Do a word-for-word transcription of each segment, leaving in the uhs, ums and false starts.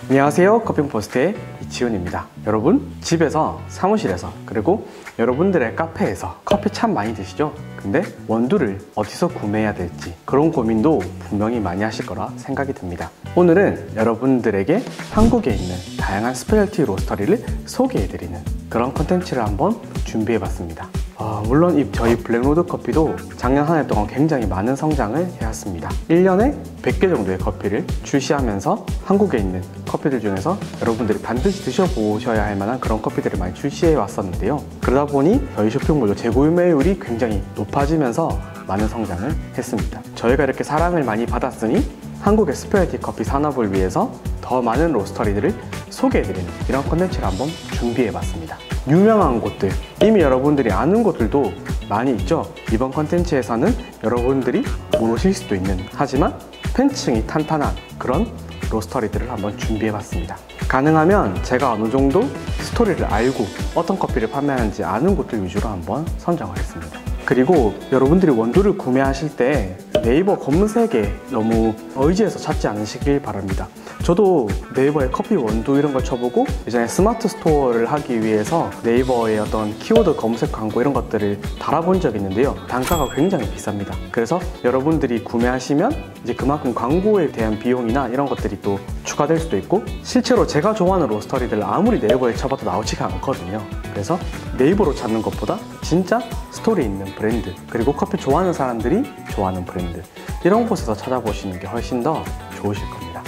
안녕하세요. 커피포스트의 이지훈입니다. 여러분, 집에서, 사무실에서, 그리고 여러분들의 카페에서 커피 참 많이 드시죠? 근데 원두를 어디서 구매해야 될지 그런 고민도 분명히 많이 하실 거라 생각이 듭니다. 오늘은 여러분들에게 한국에 있는 다양한 스페셜티 로스터리를 소개해드리는 그런 컨텐츠를 한번 준비해봤습니다. 어, 물론 이 저희 블랙로드 커피도 작년 한 해 동안 굉장히 많은 성장을 해왔습니다. 일 년에 백 개 정도의 커피를 출시하면서 한국에 있는 커피들 중에서 여러분들이 반드시 드셔보셔야 할 만한 그런 커피들을 많이 출시해 왔었는데요. 그러다 보니 저희 쇼핑몰도 재구매율이 굉장히 높아지면서 많은 성장을 했습니다. 저희가 이렇게 사랑을 많이 받았으니 한국의 스페셜티 커피 산업을 위해서 더 많은 로스터리들을 소개해드리는 이런 콘텐츠를 한번 준비해봤습니다. 유명한 곳들, 이미 여러분들이 아는 곳들도 많이 있죠. 이번 콘텐츠에서는 여러분들이 모르실 수도 있는, 하지만 팬층이 탄탄한 그런 로스터리들을 한번 준비해봤습니다. 가능하면 제가 어느 정도 스토리를 알고 어떤 커피를 판매하는지 아는 곳들 위주로 한번 선정을 했습니다. 그리고 여러분들이 원두를 구매하실 때 네이버 검색에 너무 의지해서 찾지 않으시길 바랍니다. 저도 네이버에 커피 원두 이런 걸 쳐보고 예전에 스마트 스토어를 하기 위해서 네이버에 어떤 키워드 검색 광고 이런 것들을 달아본 적이 있는데요. 단가가 굉장히 비쌉니다. 그래서 여러분들이 구매하시면 이제 그만큼 광고에 대한 비용이나 이런 것들이 또 추가될 수도 있고, 실제로 제가 좋아하는 로스터리들 아무리 네이버에 쳐봐도 나오지가 않거든요. 그래서 네이버로 찾는 것보다 진짜 스토리 있는 브랜드, 그리고 커피 좋아하는 사람들이 좋아하는 브랜드, 이런 곳에서 찾아보시는 게 훨씬 더 좋으실 겁니다.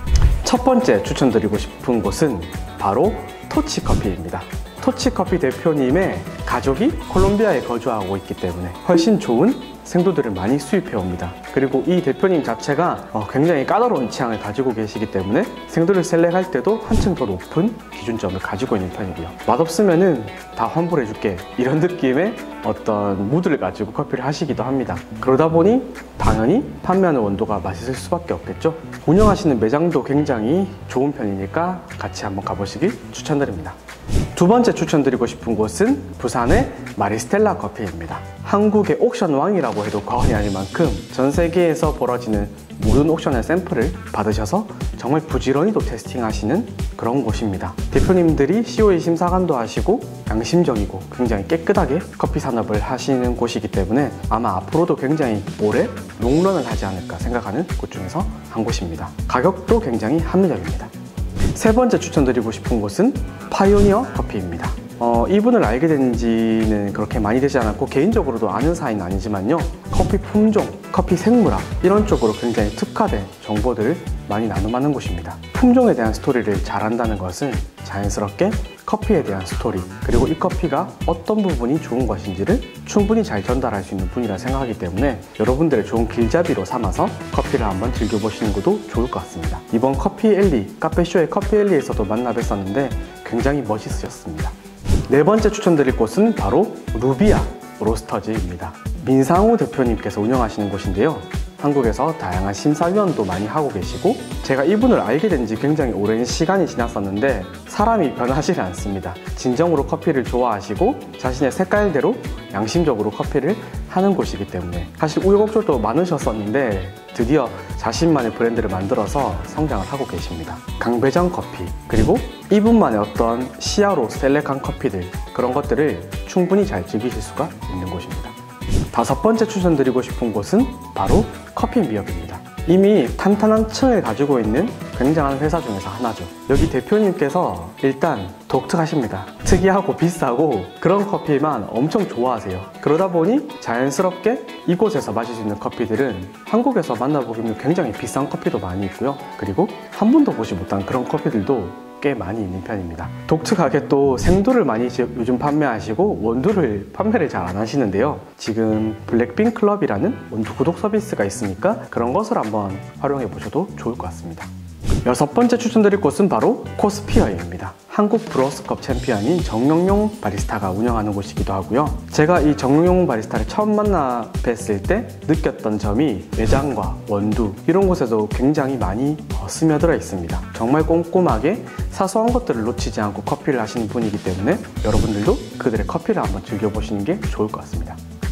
첫 번째 추천드리고 싶은 곳은 바로 토치커피입니다. 토치커피 대표님의 가족이 콜롬비아에 거주하고 있기 때문에 훨씬 좋은 생두들을 많이 수입해 옵니다. 그리고 이 대표님 자체가 굉장히 까다로운 취향을 가지고 계시기 때문에 생두를 셀렉할 때도 한층 더 높은 기준점을 가지고 있는 편이고요. 맛없으면은 다 환불해 줄게, 이런 느낌의 어떤 무드를 가지고 커피를 하시기도 합니다. 그러다 보니 당연히 판매하는 원두가 맛있을 수밖에 없겠죠. 운영하시는 매장도 굉장히 좋은 편이니까 같이 한번 가보시길 추천드립니다. 두 번째 추천드리고 싶은 곳은 부산의 마리스텔라 커피입니다. 한국의 옥션 왕이라고 해도 과언이 아닐 만큼 전 세계에서 벌어지는 모든 옥션의 샘플을 받으셔서 정말 부지런히도 테스팅하시는 그런 곳입니다. 대표님들이 씨오이 심사관도 하시고 양심적이고 굉장히 깨끗하게 커피 산업을 하시는 곳이기 때문에 아마 앞으로도 굉장히 오래 롱런을 하지 않을까 생각하는 곳 중에서 한 곳입니다. 가격도 굉장히 합리적입니다. 세 번째 추천드리고 싶은 곳은 파이오니어 커피입니다. 어, 이분을 알게 된 지는 그렇게 많이 되지 않았고 개인적으로도 아는 사이는 아니지만요, 커피 품종, 커피 생물학 이런 쪽으로 굉장히 특화된 정보들을 많이 나눔하는 곳입니다. 품종에 대한 스토리를 잘 안다는 것은 자연스럽게 커피에 대한 스토리, 그리고 이 커피가 어떤 부분이 좋은 것인지를 충분히 잘 전달할 수 있는 분이라 생각하기 때문에 여러분들의 좋은 길잡이로 삼아서 커피를 한번 즐겨보시는 것도 좋을 것 같습니다. 이번 커피 엘리, 카페쇼의 커피 엘리에서도 만나 뵀었는데 굉장히 멋있으셨습니다. 네 번째 추천드릴 곳은 바로 루비아 로스터즈입니다. 민상우 대표님께서 운영하시는 곳인데요. 한국에서 다양한 심사위원도 많이 하고 계시고, 제가 이분을 알게 된 지 굉장히 오랜 시간이 지났었는데 사람이 변하지 않습니다. 진정으로 커피를 좋아하시고 자신의 색깔대로 양심적으로 커피를 하는 곳이기 때문에 사실 우여곡절도 많으셨었는데 드디어 자신만의 브랜드를 만들어서 성장을 하고 계십니다. 강배정 커피, 그리고 이분만의 어떤 시야로 셀렉한 커피들, 그런 것들을 충분히 잘 즐기실 수가 있는 곳입니다. 다섯 번째 추천드리고 싶은 곳은 바로 커피앤비업입니다. 이미 탄탄한 층을 가지고 있는 굉장한 회사 중에서 하나죠. 여기 대표님께서 일단 독특하십니다. 특이하고 비싸고 그런 커피만 엄청 좋아하세요. 그러다 보니 자연스럽게 이곳에서 마실 수 있는 커피들은 한국에서 만나보기는 굉장히 비싼 커피도 많이 있고요. 그리고 한 번도 보지 못한 그런 커피들도 꽤 많이 있는 편입니다. 독특하게 또 생두를 많이 요즘 판매하시고 원두를 판매를 잘 안 하시는데요. 지금 블랙빈 클럽이라는 원두 구독 서비스가 있으니까 그런 것을 한번 활용해 보셔도 좋을 것 같습니다. 여섯 번째 추천드릴 곳은 바로 코스피어입니다. 한국 브로스컵 챔피언인 정영용 바리스타가 운영하는 곳이기도 하고요. 제가 이 정영용 바리스타를 처음 만나 뵀을 때 느꼈던 점이 매장과 원두 이런 곳에도 굉장히 많이 스며들어 있습니다. 정말 꼼꼼하게 사소한 것들을 놓치지 않고 커피를 하시는 분이기 때문에 여러분들도 그들의 커피를 한번 즐겨보시는 게 좋을 것 같습니다.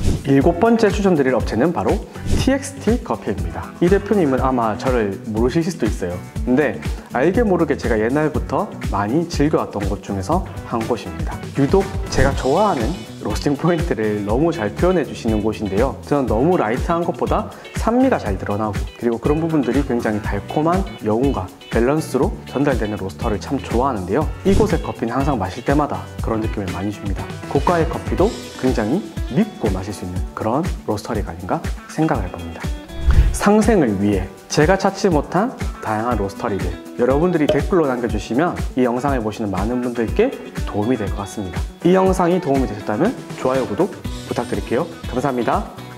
일곱 번째 추천드릴 업체는 바로 티엑스티 커피입니다. 이 대표님은 아마 저를 모르실 수도 있어요. 근데 알게 모르게 제가 옛날부터 많이 즐겨왔던 곳 중에서 한 곳입니다. 유독 제가 좋아하는 로스팅 포인트를 너무 잘 표현해 주시는 곳인데요. 저는 너무 라이트한 것보다 산미가 잘 드러나고, 그리고 그런 부분들이 굉장히 달콤한 여운과 밸런스로 전달되는 로스터를 참 좋아하는데요. 이곳의 커피는 항상 마실 때마다 그런 느낌을 많이 줍니다. 고가의 커피도 굉장히 믿고 마실 수 있는 그런 로스터리가 아닌가 생각을 해봅니다. 상생을 위해 제가 찾지 못한 다양한 로스터리들, 여러분들이 댓글로 남겨주시면 이 영상을 보시는 많은 분들께 도움이 될 것 같습니다. 이 영상이 도움이 되셨다면 좋아요, 구독 부탁드릴게요. 감사합니다.